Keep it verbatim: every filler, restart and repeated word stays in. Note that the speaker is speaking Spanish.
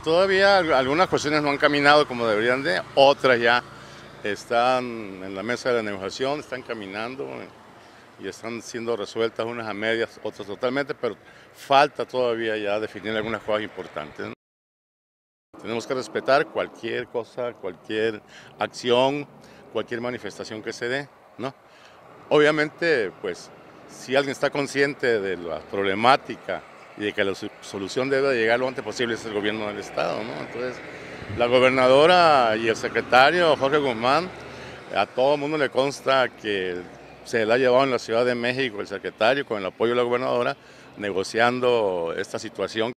todavía algunas cuestiones no han caminado como deberían de, otras ya están en la mesa de la negociación, están caminando y están siendo resueltas unas a medias, otras totalmente, pero falta todavía ya definir algunas cosas importantes, ¿no? Tenemos que respetar cualquier cosa, cualquier acción, cualquier manifestación que se dé, ¿no? Obviamente, pues, si alguien está consciente de la problemática y de que la solución debe llegar lo antes posible es el gobierno del estado, ¿no? Entonces, la gobernadora y el secretario Jorge Guzmán, a todo el mundo le consta que se le ha llevado en la Ciudad de México el secretario con el apoyo de la gobernadora negociando esta situación.